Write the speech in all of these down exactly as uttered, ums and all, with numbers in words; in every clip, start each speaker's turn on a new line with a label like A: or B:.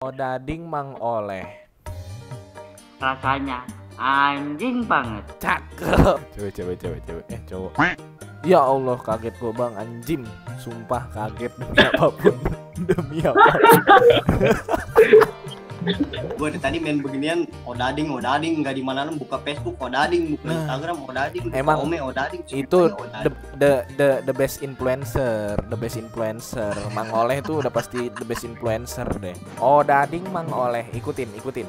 A: Odading Mang Oleh.
B: Rasanya anjing banget.
A: Cakep. Cewek cewek cewek cewek eh cowok. Ya Allah, kaget gua bang, anjing. Sumpah kaget demi apapun. Demi apapun.
C: Gue dari tadi main beginian, odading, odading, nggak di mana buka Facebook, odading, buka
A: Nah,
C: Instagram, odading, buka
A: emang
C: Ome, odading,
A: itu
C: odading.
A: the, the the the best influencer, the best influencer. Mang Oleh tuh udah pasti the best influencer deh. Odading Mang Oleh, ikutin, ikutin.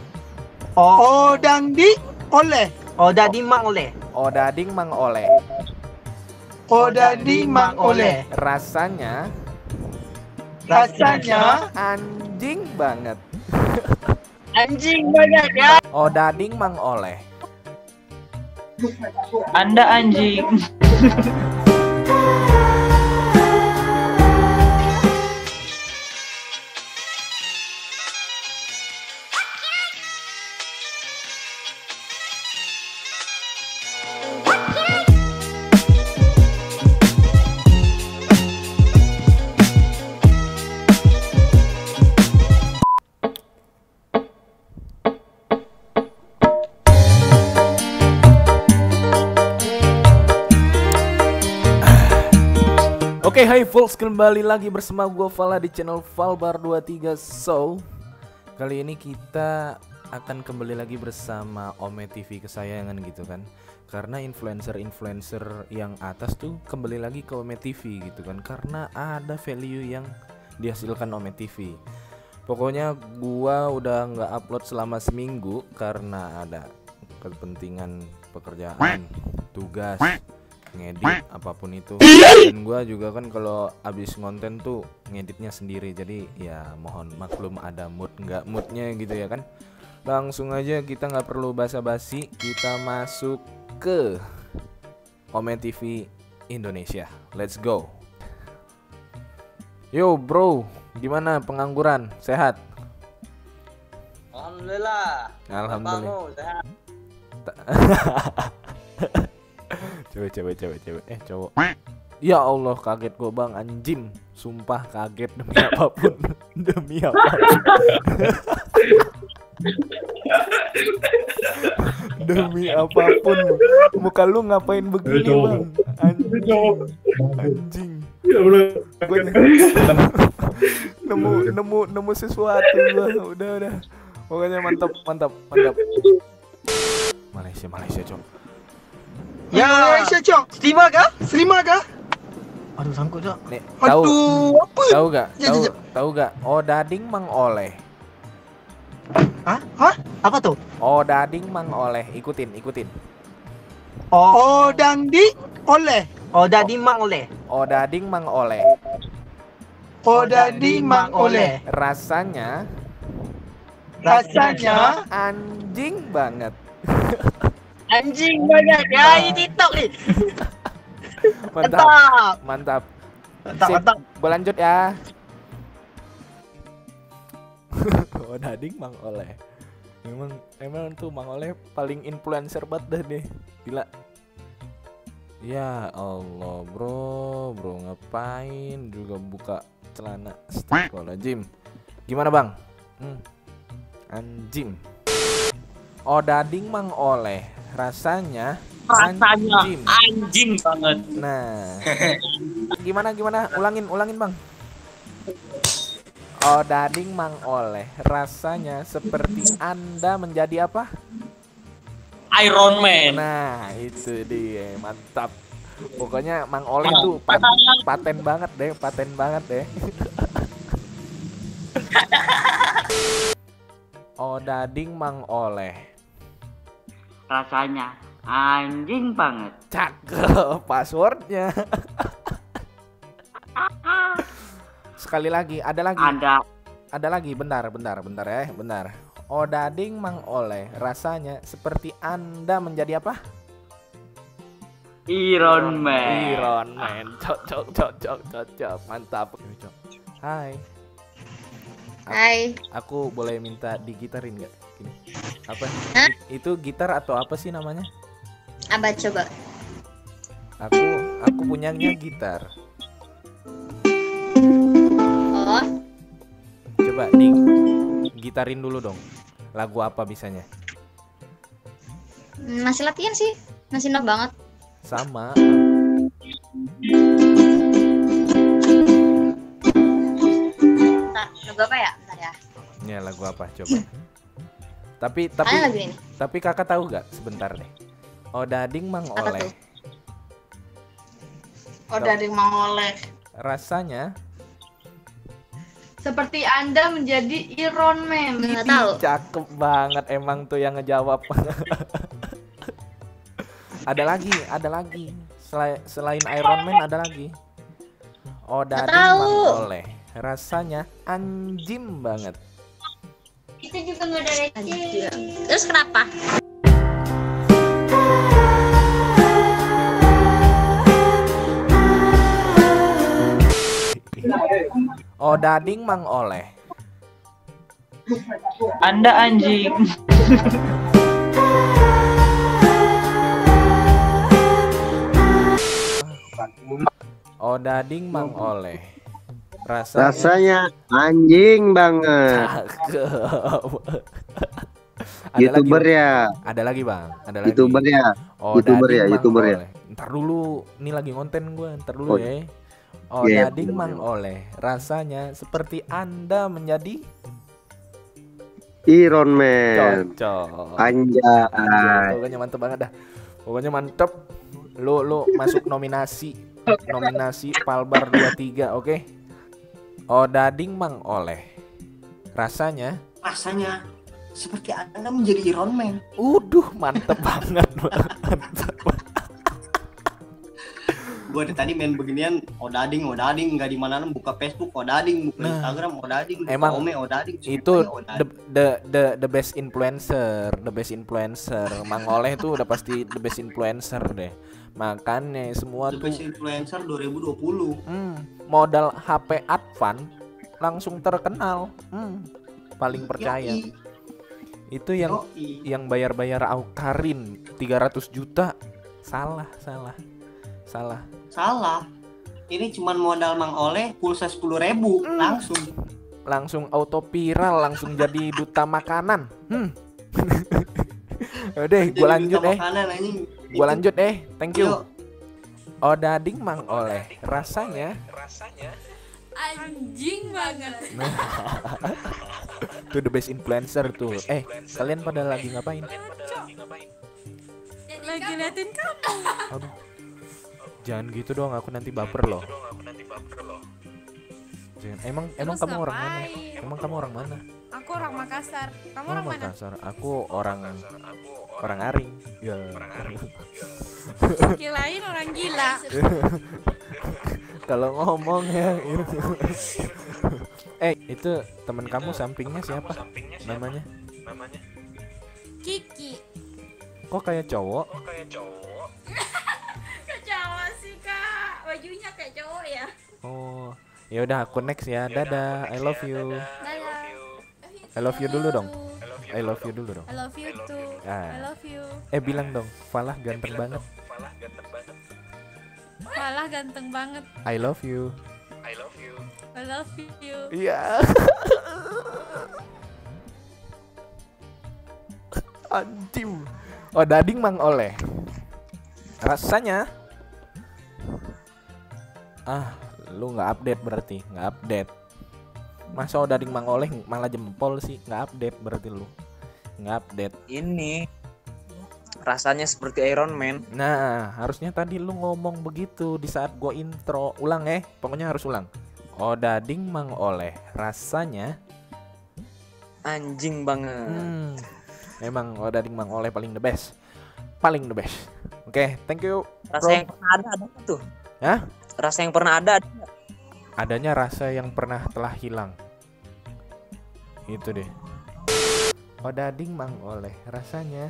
D: Odading oleh.
E: Odading Mang Oleh.
A: Odading Mang Oleh.
D: Odading Mang Oleh.
A: Rasanya
D: Rasanya
A: anjing banget.
E: Anjing banget ya.
A: Odading Mang Oleh.
B: Anda anjing.
A: Oke, okay, hai folks, kembali lagi bersama gue Vala di channel Valbar dua puluh tiga. So, kali ini kita akan kembali lagi bersama Ome T V kesayangan gitu kan. Karena influencer-influencer yang atas tuh kembali lagi ke Ome T V gitu kan. Karena ada value yang dihasilkan Ome T V. Pokoknya gua udah nggak upload selama seminggu karena ada kepentingan pekerjaan, tugas, ngedit apapun itu. Dan gua juga kan kalau abis ngonten tuh ngeditnya sendiri, jadi ya mohon maklum ada mood nggak moodnya gitu ya kan. Langsung aja, kita nggak perlu basa-basi, kita masuk ke Ome T V Indonesia. Let's go. Yo bro, gimana pengangguran, sehat?
E: Alhamdulillah.
A: Alhamdulillah.
E: Bapamu sehat.
A: Cewek cewek cewek cewek eh cowok. Ya Allah, kaget gua bang, anjing. Sumpah kaget demi apapun. Demi apapun. Demi apapun. Muka lu ngapain begini bang? Anjing. Anjing. Gua nemu nemu nemu sesuatu gua. Udah udah. Pokoknya mantap mantap mantap. Malaysia Malaysia cok.
D: Ya, Malaysia cok.
E: Terima kah?
D: Terima kah?
E: Aduh, sangkut cok.
A: Nih, tahu
D: Aduh, apa?
A: tahu gak?
D: Ya,
A: Tahu
D: ya, ya.
A: tahu gak? Odading Mang Oleh.
D: Hah? Hah?
E: Apa tuh?
A: Odading Mang Oleh, ikutin ikutin.
D: Odading oleh.
E: Odading Mang Oleh.
A: Odading Mang Oleh.
D: Odading Mang Oleh.
A: Rasanya
D: Rasanya
A: anjing banget.
E: Anjing banget ya. Ini TikTok nih.
A: Mantap.
E: Mantap.
A: Mantap.
E: Mantap,
A: Sip,
E: mantap.
A: berlanjut ya. Odading Mang Oleh. Emang emang tuh Mang Oleh paling influencer banget dah deh. Gila. Ya Allah, bro, bro ngapain juga buka celana? Astagfirullahaladzim. Gimana bang? Hmm. Anjing. Odading Mang Oleh, rasanya
B: Rasanya
A: anjing.
B: anjing banget.
A: Nah, gimana gimana? Ulangin ulangin bang. Odading Mang Oleh, rasanya seperti Anda menjadi apa?
B: Iron Man.
A: Nah, itu dia, mantap. Pokoknya Mang Oleh tuh pat paten banget deh, paten banget deh. Odading Mang Oleh.
B: Rasanya anjing banget.
A: Cakep, passwordnya. Sekali lagi, ada lagi.
B: Ada
A: Ada lagi, bentar, bentar, bentar ya, bentar. Odading Mang Oleh, rasanya seperti Anda menjadi apa?
B: Iron Man.
A: Iron Man. Cok, cok, cok, cok, cok, cok. Mantap. Hai.
F: Hai.
A: Aku boleh minta digitarin nggak? Gini. Apa?
F: Hah?
A: Itu gitar atau apa sih namanya?
F: Apa coba?
A: Aku aku punyanya gitar.
F: Oh,
A: Coba di gitarin dulu dong. Lagu apa bisanya?
F: Hmm, Masih latihan sih. Masih nok banget.
A: Sama.
F: Bentar, lagu apa ya? Bentar ya.
A: Ya lagu apa coba. Tapi tapi
F: Ada lagu ini.
A: tapi kakak tahu gak? Sebentar deh. Odading mang
F: Apa
A: oleh.
F: tuh?
E: Oh dari mengoleh.
A: Rasanya
E: Seperti Anda menjadi Iron Man.
F: Nggak tahu.
A: cakep banget emang tuh yang ngejawab. Ada lagi, ada lagi. Selain, selain Iron Man ada lagi. Odading
F: tahu.
A: mang oleh. Rasanya anjim banget.
F: Itu juga nggak ada receh. Terus kenapa?
A: Odading mang oleh.
B: Anda anjing.
A: Odading mang oleh. Rasanya,
G: Rasanya anjing banget.
A: cakep. Ada
G: YouTuber
A: lagi,
G: ya,
A: ada lagi bang, ada lagi.
G: YouTuber ya.
A: Oh,
G: YouTuber
A: Dading
G: ya,
A: Mang
G: YouTuber ya.
A: Oleh. Ntar dulu, ini lagi konten gue, ntar dulu
G: Oh,
A: ya. Oh,
G: iya,
A: Dading
G: bener,
A: Mang
G: bener.
A: Oleh. Rasanya seperti Anda menjadi
G: Iron Man.
A: cocok.
G: Anjay.
A: Pokoknya mantep banget dah. Pokoknya mantep. Lu lu masuk nominasi nominasi Palbar dua puluh tiga, oke? Oh, Dading Mang Oleh. Rasanya
C: Rasanya seperti Anda menjadi Iron Man.
A: uduh mantep banget. Mantep.
C: Gue dari tadi main beginian, odading, odading, nggak di mana buka Facebook, odading, buka
A: Nah,
C: Instagram, odading, buka
A: emang
C: Ome, odading,
A: itu
C: semuanya
A: the,
C: odading.
A: the the the best influencer, the best influencer. Mang Oleh tuh udah pasti the best influencer deh. Makanya semua tuh
C: Best influencer dua ribu dua puluh.
A: hmm, modal H P Advan langsung terkenal. Hmm, paling percaya.
C: Yoi,
A: Itu yang
C: yoi.
A: yang bayar-bayar Aukarin tiga ratus juta. Salah, salah. Salah.
C: Salah. Ini cuman modal Mang Oleh pulsa sepuluh ribu
A: Hmm.
C: langsung.
A: Langsung auto viral, langsung jadi duta makanan. Hmm. Udah,
C: Jadi
A: gue lanjut
C: duta
A: eh.
C: makanan, anjing.
A: Gue lanjut eh. Thank you.
C: Yuk.
A: Odading Mang Oleh. Rasanya
H: Anjing banget.
A: tuh the best influencer tuh. Eh, kalian pada lagi ngapain?
H: Lagi liatin kamu.
A: Aduh. Jangan gitu dong, aku nanti baper loh. Jangan. Emang emang
H: Terus
A: kamu orang mana?
H: ngapain?
A: Emang kamu orang mana?
H: Aku orang Makassar. Kamu
A: Oh,
H: orang mana?
A: Makassar. Aku orang orang Aring. Ya.
H: Kirain orang gila.
A: Kalau ngomong ya. Eh, itu teman kamu sampingnya siapa? Namanya?
H: Kiki.
A: Kok kayak cowok?
H: Kak cowok sih kak. Bajunya kayak cowok ya.
A: Oh, ya udah aku next ya. Dadah. I love you.
H: Dadah.
A: I love you dulu dong. I love you dulu dong.
H: I love you too.
A: Ah.
H: I love you.
A: Eh bilang dong, Falah ganteng banget.
H: Malah ganteng banget.
A: I love you.
H: I love you.
A: Iya. Anjing. Oh, Dading Mang Oleh. Rasanya ah, lu nggak update berarti, nggak update. Masa Odading Mang Oleh malah jempol sih, nggak update berarti lu. Nggak update.
I: Ini rasanya seperti Iron Man.
A: Nah, harusnya tadi lu ngomong begitu di saat gua intro. Ulang eh, pokoknya harus ulang. Odading Mang Oleh, rasanya
I: Anjing banget.
A: hmm, emang Odading Mang Oleh paling the best. Paling the best. Oke, thank you.
I: Rasa
A: bro.
I: yang pernah ada ada nggak tuh?
A: Hah?
I: Rasa yang pernah ada ada nggak?
A: Adanya rasa yang pernah telah hilang. Itu deh. Odading Mang Oleh, rasanya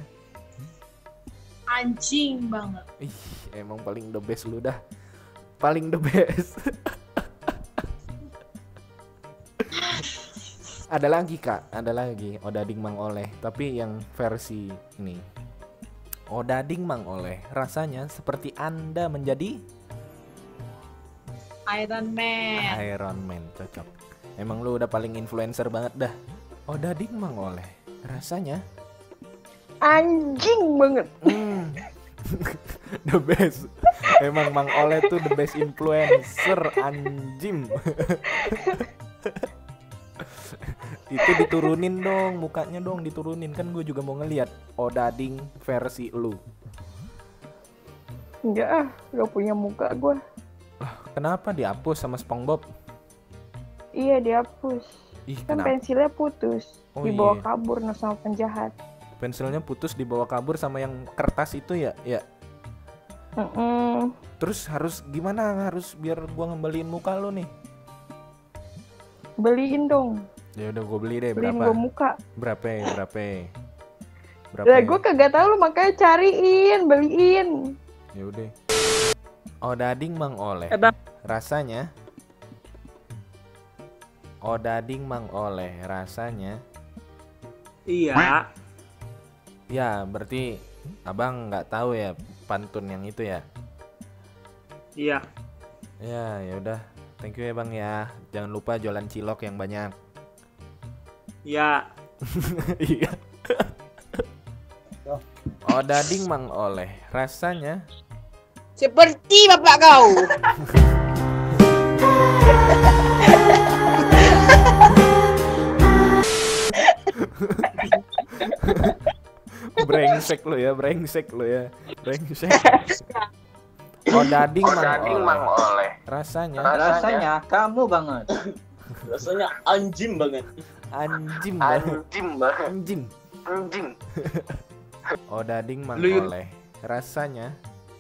E: Anjing banget.
A: ih, emang paling the best lu dah. Paling the best. Ada lagi kak, ada lagi Odading Mang Oleh, tapi yang versi ini. Odading Mang Oleh, rasanya seperti Anda menjadi
E: Iron Man.
A: Iron Man, cocok. Emang lu udah paling influencer banget dah. Odading Mang Oleh, rasanya
D: Anjing banget.
A: hmm. The best. Emang Mang Oleh tuh the best influencer anjim. Itu diturunin dong, mukanya dong diturunin, kan gue juga mau ngeliat Odading versi lu.
D: Enggak ah, gak punya muka gue.
A: Kenapa dihapus sama SpongeBob?
D: Iya dihapus.
A: Ih,
D: Kan
A: kenapa?
D: pensilnya putus,
A: Oh,
D: dibawa
A: iya.
D: kabur no sama penjahat.
A: Pensilnya putus dibawa kabur sama yang kertas itu ya, ya.
D: Mm-mm.
A: Terus harus gimana? Harus biar gua ngembaliin muka lu nih.
D: Beliin dong,
A: Ya udah gua beli deh,
D: beliin
A: berapa?
D: gue muka.
A: Berapa? Berapa? Berapa?
D: Lah gue kagak tahu lu makanya cariin, beliin.
A: Ya udah. Odading Mang Oleh.
E: Eh, Bang.
A: Rasanya Odading Mang Oleh, rasanya
E: Iya.
A: ya berarti abang nggak tahu ya pantun yang itu ya.
E: Iya.
A: Ya, ya udah. Thank you ya bang ya. Jangan lupa jualan cilok yang banyak.
E: Iya.
A: Iya. Odading Mang Oleh, rasanya
E: Seperti bapak kau.
A: brengsek lo ya, brengsek lo ya, brengsek. Odading Mang Oleh, rasanya
E: Rasanya kamu banget.
B: Rasanya anjing banget.
A: anjim banget. Anjim.
B: Anjing.
A: Odading Mang
E: Lu-
A: Oleh, rasanya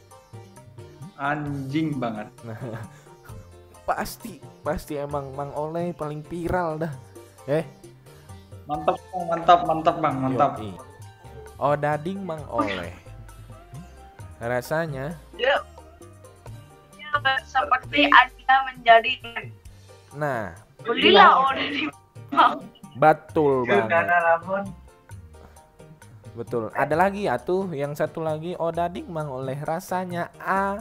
E: Anjing banget.
A: pasti pasti emang Mang Oleh paling viral dah. Eh,
E: Mantap, mantap, mantap bang, mantap.
A: yoi. Odading Mang Oleh, rasanya
F: Seperti Anda menjadi
A: nah
F: belilah odading.
A: betul banget. Betul. Ada lagi ya tuh, yang satu lagi Odading Mang Oleh, rasanya A.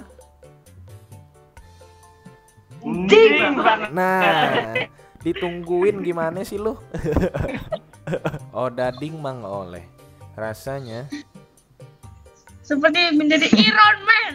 A: Nah, ditungguin gimana sih lu? Odading Mang Oleh, rasanya
F: Seperti menjadi Iron Man.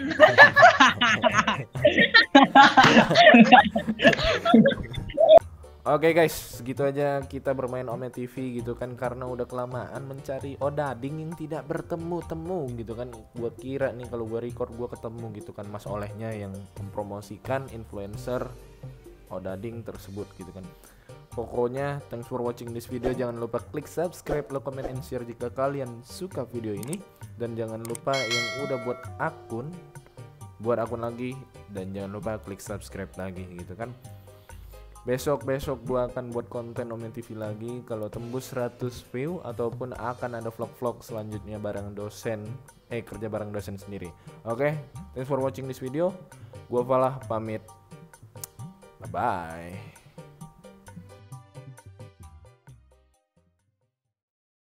A: Oke guys, segitu aja kita bermain Ome T V gitu kan, karena udah kelamaan mencari Odading yang tidak bertemu-temu gitu kan. Gua kira nih kalau gua record gua ketemu gitu kan Mas Olehnya yang mempromosikan influencer Odading tersebut gitu kan. Pokoknya thanks for watching this video. Jangan lupa klik subscribe, like, comment, and share jika kalian suka video ini. Dan jangan lupa yang udah buat akun, buat akun lagi. Dan jangan lupa klik subscribe lagi gitu kan. Besok-besok gua akan buat konten Ome T V lagi kalau tembus seratus view, ataupun akan ada vlog-vlog selanjutnya bareng dosen eh kerja bareng dosen sendiri. Oke, thanks for watching this video. Gua Falah pamit. Bye bye.